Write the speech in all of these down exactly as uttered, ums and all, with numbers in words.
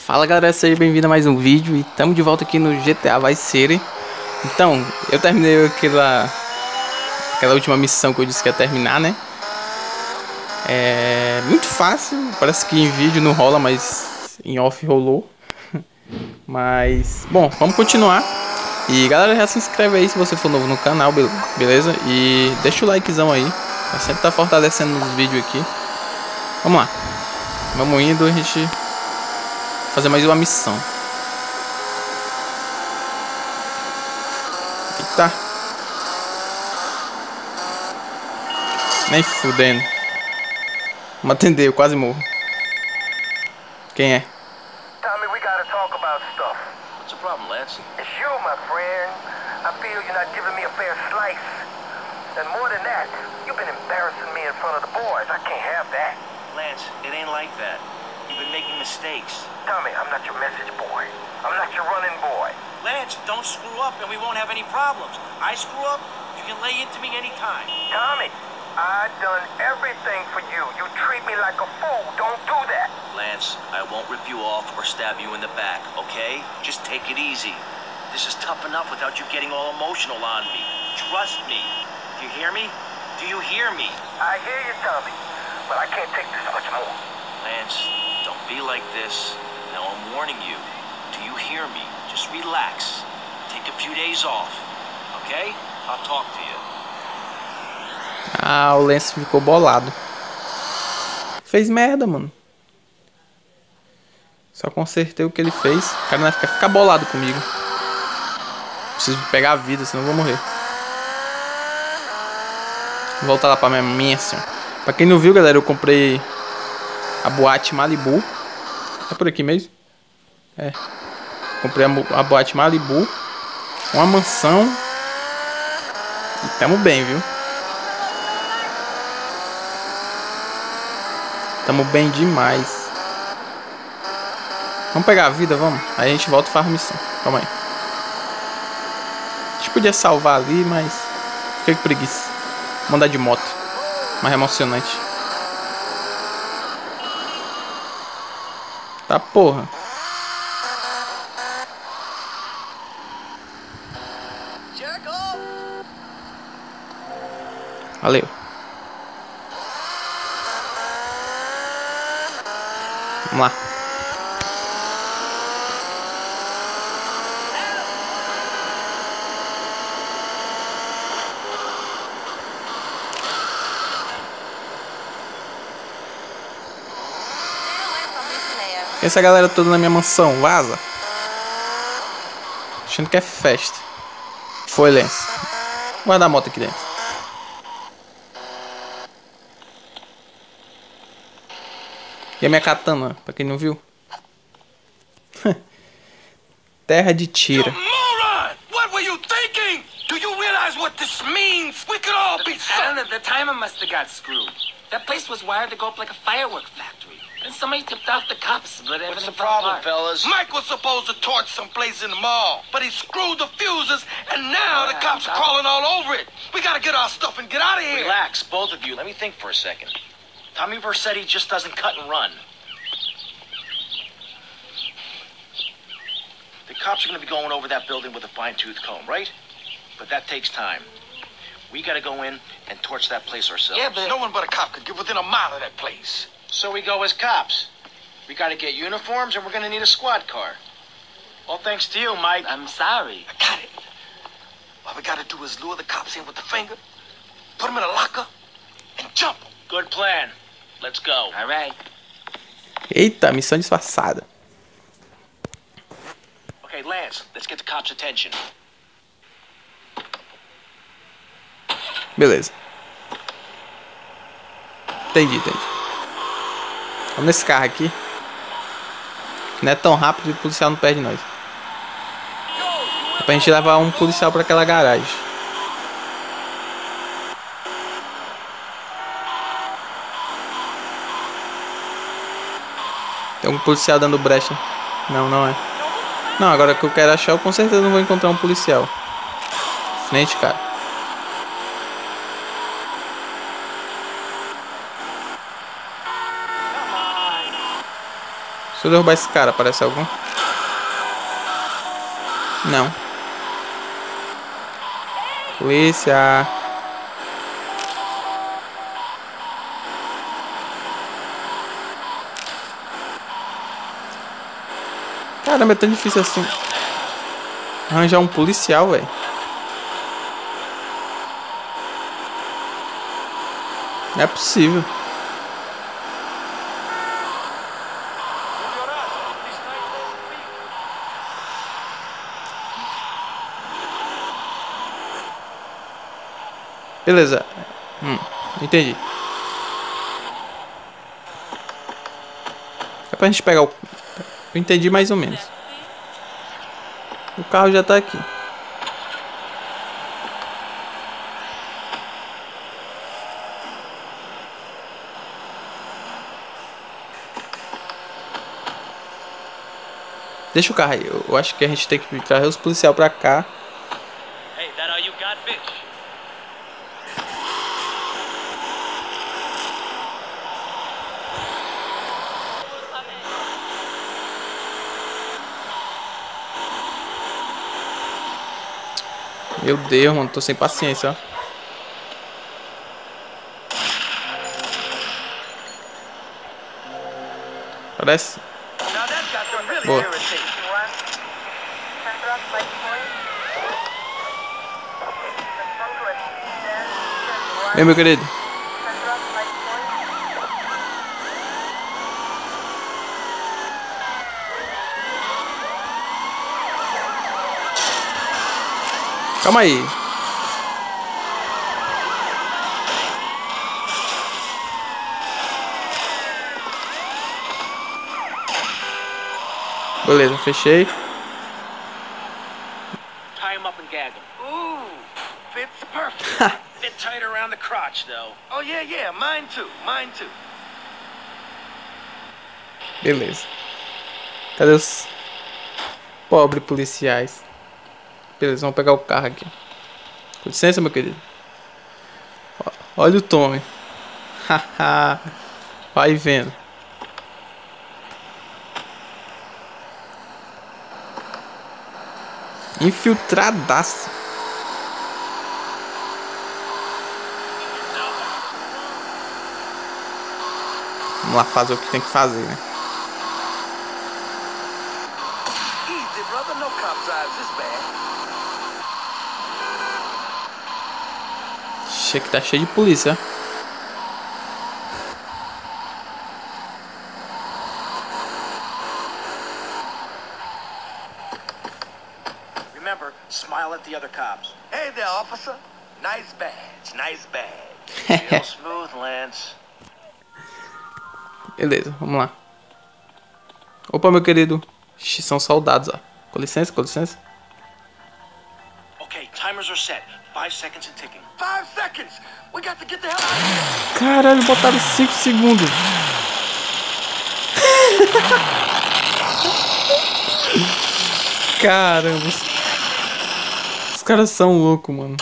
Fala galera, seja bem-vindo a mais um vídeo e estamos de volta aqui no G T A Vice City. Então, eu terminei aquela, aquela última missão que eu disse que ia terminar, né? É muito fácil, parece que em vídeo não rola, mas em off rolou. Mas, bom, vamos continuar. E galera, já se inscreve aí se você for novo no canal, beleza? E deixa o likezão aí, pra sempre tá fortalecendo os vídeos aqui. Vamos lá, vamos indo, a gente fazer mais uma missão. Eita. Nem fudendo. Vamos atender, eu quase morro. Quem é? Tommy, we gotta talk about stuff. What's the problem, Lance? It's you, my friend. I feel you're not giving me a fair slice. And more than that, you've been embarrassing me in front of the boys. I can't have that. Lance, it ain't like that. You've been making mistakes. Tommy, I'm not your message boy. I'm not your running boy. Lance, don't screw up and we won't have any problems. I screw up, you can lay into me anytime. Tommy, I've done everything for you. You treat me like a fool. Don't do that. Lance, I won't rip you off or stab you in the back, okay? Just take it easy. This is tough enough without you getting all emotional on me. Trust me. Do you hear me? Do you hear me? I hear you, Tommy, but I can't take this much more. Lance, don't be like this. Now I'm warning you. Do you hear me? Just relax. Take a few days off, okay? I'll talk to you. Ah, o Lance ficou bolado. Fez merda, mano. Só consertei o que ele fez. O cara não vai ficar, ficar bolado comigo. Preciso pegar a vida, senão eu vou morrer. Vou voltar lá pra minha mansion. Pra quem não viu, galera, eu comprei a boate Malibu. É por aqui mesmo? É. Comprei a, a boate Malibu. Uma mansão. E tamo bem, viu? Tamo bem demais. Vamos pegar a vida, vamos? Aí a gente volta e faz a missão. Calma aí. A gente podia salvar ali, mas fiquei com preguiça. Vamos andar de moto. Mais emocionante. Tá porra. Valeu. Vamos lá. Essa galera toda na minha mansão, vaza. Achando que é festa. Foi, Lance. Guarda a moto aqui dentro. E a minha katana, pra quem não viu. Terra de tira. Moron! What were you thinking? Do you realize what this means? We could all be so... Alan, the timer must have got screwed. That place was wired to go up like a firework factory. And somebody tipped off the cops, but everything What's the fell problem, apart. fellas? Mike was supposed to torch someplace in the mall, but he screwed the fuses, and now the cops are crawling all over it. We gotta get our stuff and get out of here. Relax, both of you. Let me think for a second. Tommy Vercetti just doesn't cut and run. The cops are going to be going over that building with a fine-tooth comb, right? But that takes time. We got to go in and torch that place ourselves. Yeah, but- No one but a cop could get within a mile of that place. So we go as cops. We got to get uniforms, and we're going to need a squad car. All thanks to you, Mike. I'm sorry. I got it. All we gotta do is lure the cops in with the finger, put them in a locker, and jump them. Good plan. Let's go. All right. Eita, missão disfarçada. Okay, Lance, let's get the cops' attention. Beleza. Entendi, entendi. Vamos nesse carro aqui. Que não é tão rápido e o policial não perde nós. É pra gente levar um policial pra aquela garagem. Tem um policial dando brecha. Não, não é. Não, agora que eu quero achar, eu com certeza não vou encontrar um policial. Frente, cara. Se eu derrubar esse cara, aparece algum? Não. Polícia. Caramba, é tão difícil assim arranjar um policial, velho. Não é possível. Beleza. Hum, entendi. É pra gente pegar o... Eu entendi mais ou menos. O carro já tá aqui. Deixa o carro aí. Eu acho que a gente tem que trazer os policiais pra cá. Hey, that all you got, bitch? Meu Deus, mano. Tô sem paciência, ó. Parece. Now that got them really Boa. irritated. Ei, meu querido. Calma aí. Beleza, fechei. Tie him up and gag him. Ooh, fits perfect. Bit tight around the crotch, though. Oh, yeah, yeah, mine too, mine too. Beleza. Cadê os pobres policiais? Beleza, vamos pegar o carro aqui. Com licença, meu querido. Ó, olha o Tommy. Haha. Vai vendo. Infiltradaço. Vamos lá fazer o que tem que fazer, né? Easy, brother, no cop drives this bad. Che que tá cheio de polícia. Remember, smile at the other cops. Hey there, officer. Nice badge, nice badge. Real smooth, Lance. Beleza, vamos lá. Opa, meu querido. Ixi, são soldados, ó. Com licença, com licença. Okay, timers are set. Five seconds and ticking. Five seconds. We got to get the hell out of here. Caralho, botaram cinco segundos. Caramba. Os, os caras são loucos, mano.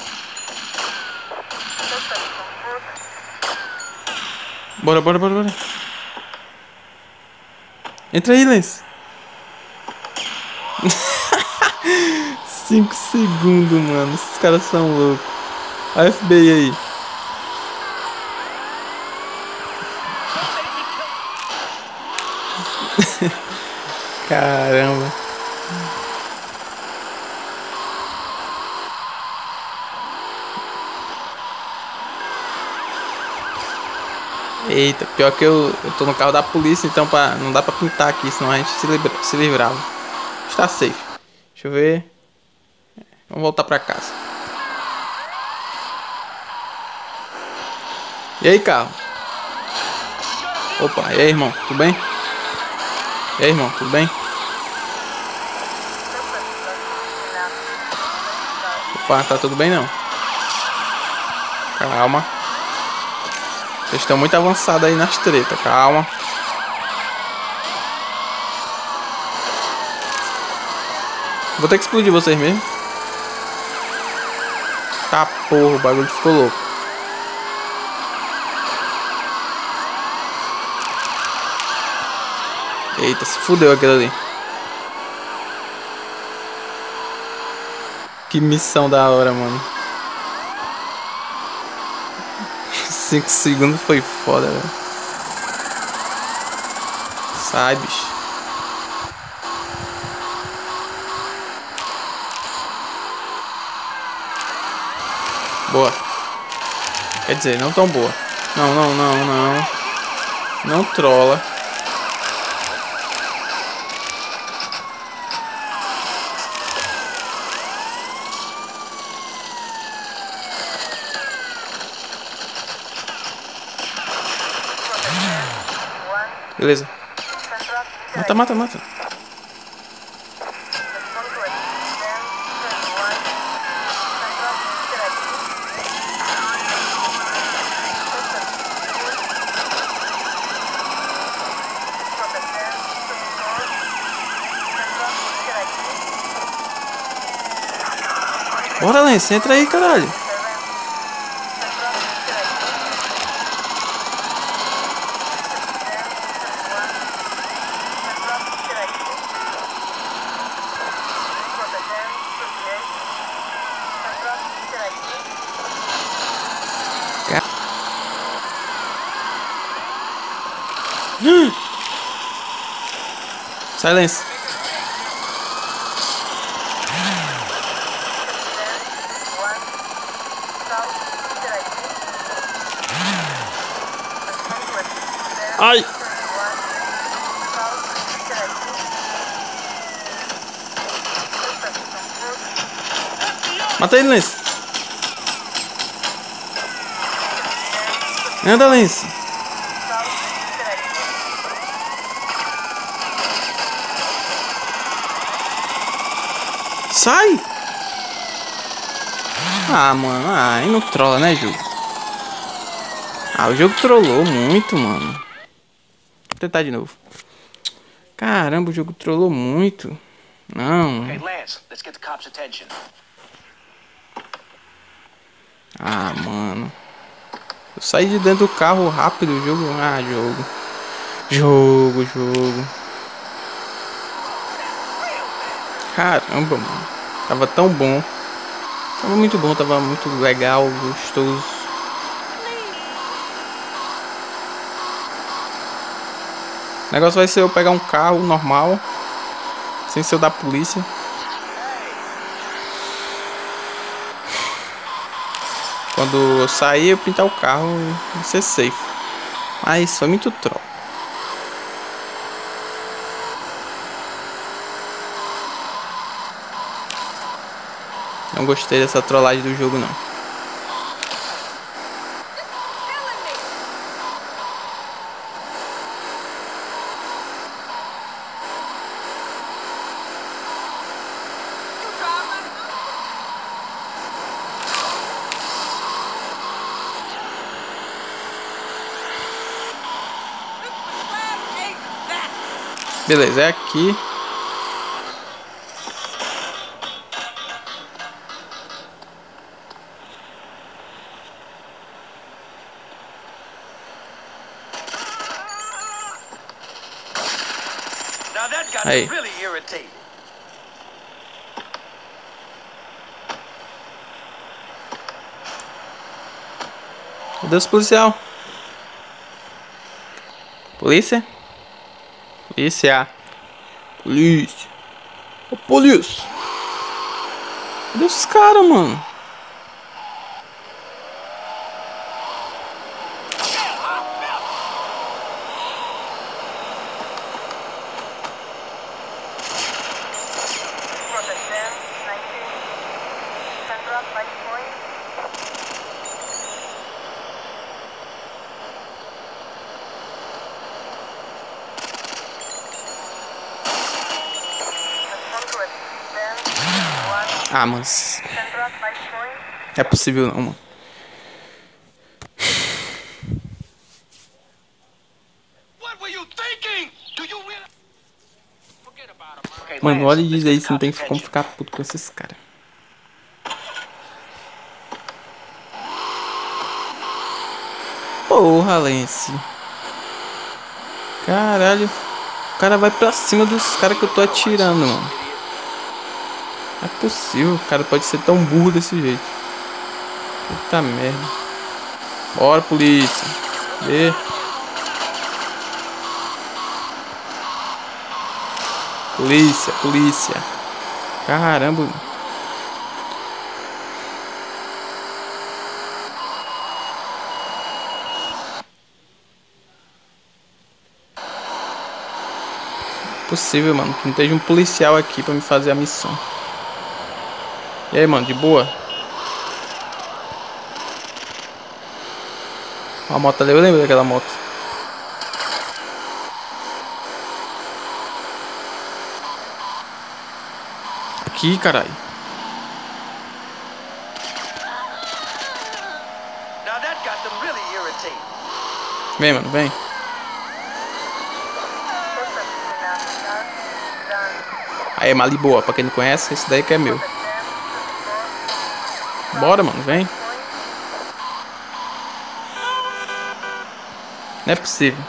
Bora, bora, bora, bora. Entra aí, Lance. Cinco segundos, mano. Esses caras são loucos. A F B I aí. Caramba. Eita, pior que eu, eu tô no carro da polícia, então pra, não dá pra pintar aqui, senão a gente se, livra, se livrava. Está safe. Deixa eu ver. Vamos voltar pra casa. E aí, carro? Opa, e aí, irmão? Tudo bem? E aí, irmão? Tudo bem? Opa, tá tudo bem não? Calma. Vocês estão muito avançados aí nas tretas, calma. Vou ter que explodir vocês mesmo. Tá porra, o bagulho ficou louco. Eita, se fudeu aquilo ali. Que missão da hora, mano. cinco segundos foi foda, velho. Sai, bicho. Boa. Quer dizer, não tão boa. Não, não, não, não. Não trola. Beleza. Mata, mata, mata. Bora, Lance, entra aí, caralho. Silence. Ai. Mata ele, Lance. Anda, Lance. Sai! Ah, mano. Ah, aí não trola, né, jogo? Ah, o jogo trollou muito, mano. Vou tentar de novo. Caramba, o jogo trollou muito. Não. Hey, Lance, let's get the cops' attention. Ah, mano. Eu saí de dentro do carro rápido, o jogo. Ah, jogo. Jogo, jogo. Caramba, mano. Tava tão bom. Tava muito bom, tava muito legal, gostoso. O negócio vai ser eu pegar um carro normal, sem ser o da polícia. Quando eu sair, eu pintar o carro e ser safe. Mas foi muito troll. Não gostei dessa trollagem do jogo, não. Beleza, é aqui. Aí. Cadê os policial? Polícia? Polícia. Polícia. Ô, polícia. Cadê os caras, mano? Ah, mas é possível não, mano. Mano, olha e diz aí se não tem como ficar puto com esses caras. Porra, Lance. Caralho. cara vai pra cima dos caras que eu tô atirando, mano. Não é possível, o cara pode ser tão burro desse jeito. Puta merda. Bora, polícia. Vê. Polícia, polícia. Caramba. Possível, mano, que não esteja um policial aqui pra me fazer a missão. E aí, mano, de boa? A moto ali, eu lembro daquela moto. Aqui, caralho. Now that got them really irritated. Vem, mano, vem. Aí, Maliboa, pra quem não conhece, esse daí que é meu. Bora, mano, vem. Não é possível.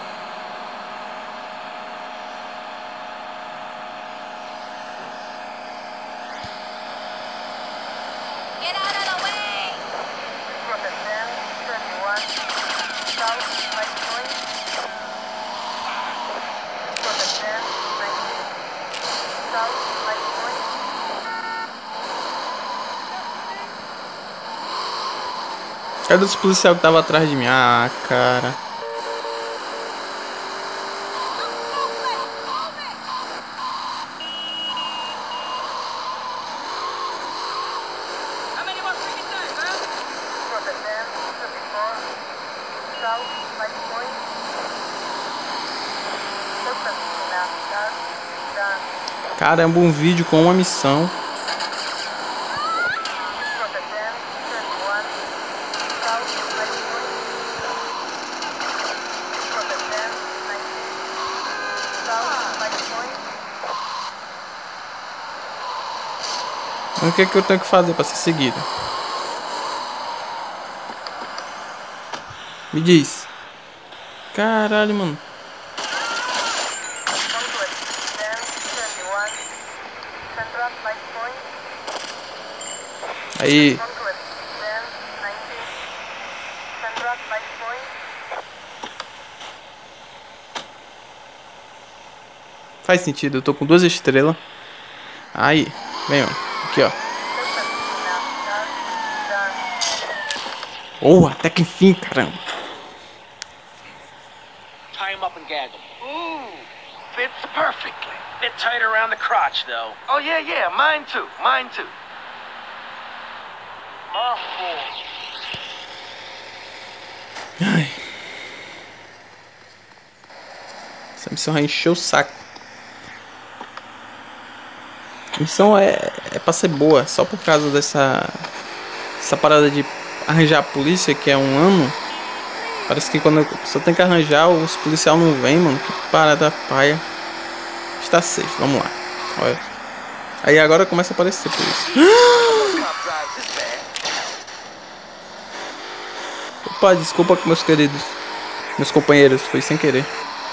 Cadê os policiais que tava atrás de mim? Ah, cara. Caramba, um vídeo com uma missão. O que é que eu tenho que fazer para ser seguido? Me diz. Caralho, mano. Aí. Faz sentido, eu tô com duas estrelas. Aí, vem, ó. Aqui, ó. Oh, até que enfim, caramba. Tie him up and gag him. Ooh, fits perfectly. Bit tight around the crotch, though. Oh, yeah, yeah, mine too, mine too. Ai. Essa missão vai encher o saco. A missão é, é pra ser boa, só por causa dessa essa parada de arranjar a polícia, que é um ano. Parece que quando a pessoa tem que arranjar, os policiais não vêm, mano. Que parada paia. Está safe, vamos lá. Olha. Aí agora começa a aparecer polícia. Opa, desculpa, meus queridos, meus companheiros, foi sem querer.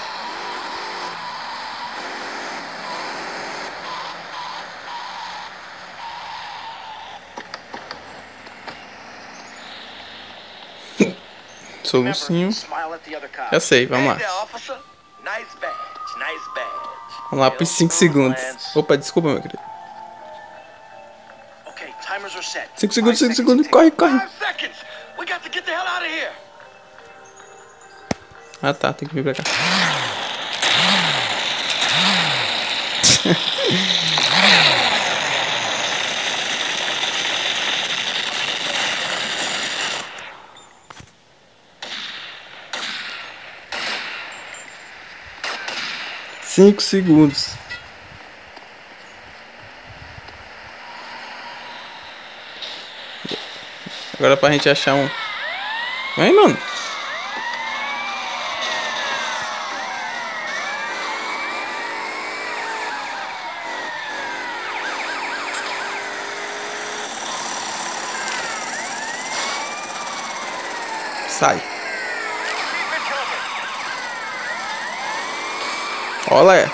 Solucinho. Já sei, vamos lá. Vamos lá por cinco segundos. Opa, desculpa, meu querido. cinco segundos, cinco segundos, corre, corre. Ah tá, tem que vir pra cá. Cinco segundos. Agora pra gente achar um. Vem, mano. Sai. Olha.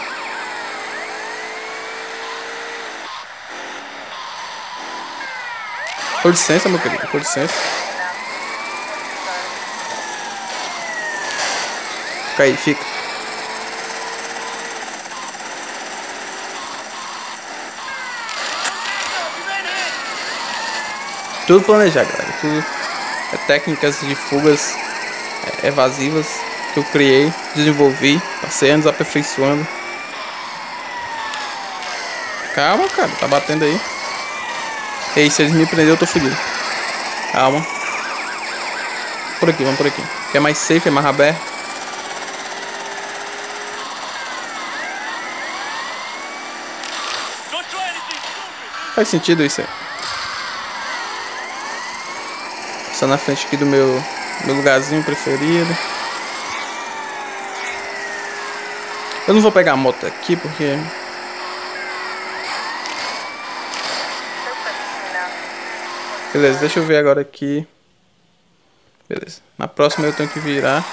Com licença, meu querido. Com licença. Fica aí, fica. Tudo planejado, galera. Tudo é técnicas de fugas evasivas que eu criei, desenvolvi, passei anos aperfeiçoando. Calma, cara, tá batendo aí. Ei, se eles me prenderem, eu tô fudido. Calma. Por aqui, vamos por aqui. Que é mais safe, é mais aberto. Faz sentido isso aí. Só na frente aqui do meu, meu lugarzinho preferido. Eu não vou pegar a moto aqui porque... Beleza, deixa eu ver agora aqui. Beleza. Na próxima eu tenho que virar.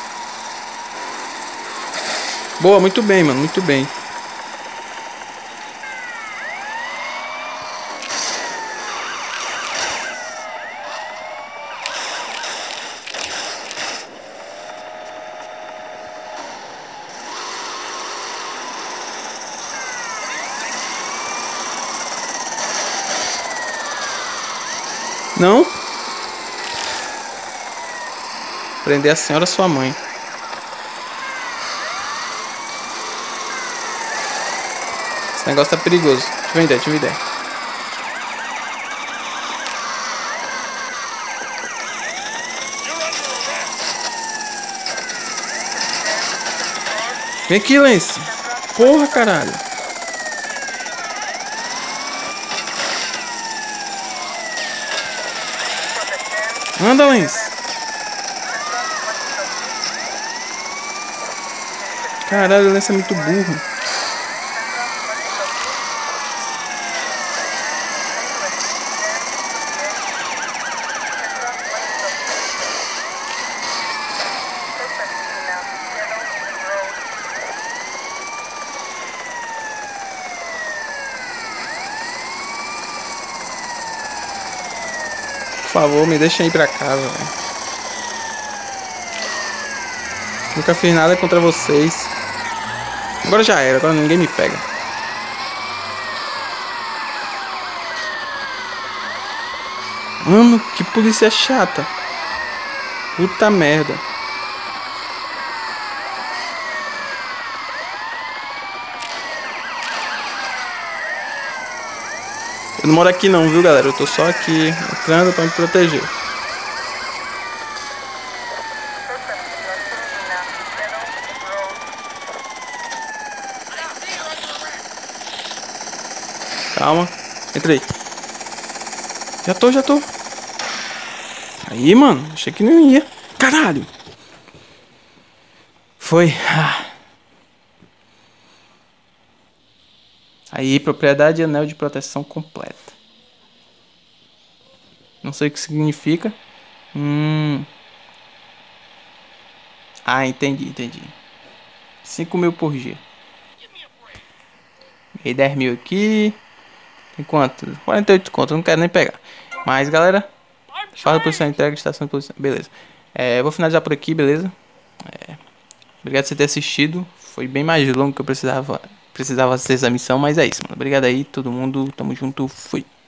Boa, muito bem, mano, muito bem. Não. Prender a senhora sua mãe. Esse negócio tá perigoso. Tive uma ideia, tive uma ideia. Vem aqui, Lance. Porra, caralho. Anda, Lens. Caralho, o Lens é muito burro. Por favor, me deixa ir pra casa, velho. Nunca fiz nada contra vocês. Agora já era, agora ninguém me pega. Mano, que polícia chata. Puta merda. Eu não moro aqui não, viu, galera? Eu tô só aqui entrando pra me proteger. Calma. Entrei. Já tô, já tô. Aí, mano. Achei que não ia. Caralho. Foi. Aí, propriedade e anel de proteção completa. Não sei o que significa. Hum. Ah, entendi, entendi. cinco mil por dia. Ganhei dez mil aqui. Tem quanto? quarenta e oito conto. Eu não quero nem pegar. Mas, galera. Fala por sua entrega, estação de posição. Beleza. É, eu vou finalizar por aqui, beleza? É, obrigado por você ter assistido. Foi bem mais longo que eu precisava. Precisava fazer essa missão, mas é isso, mano. Obrigado aí, todo mundo. Tamo junto. Fui.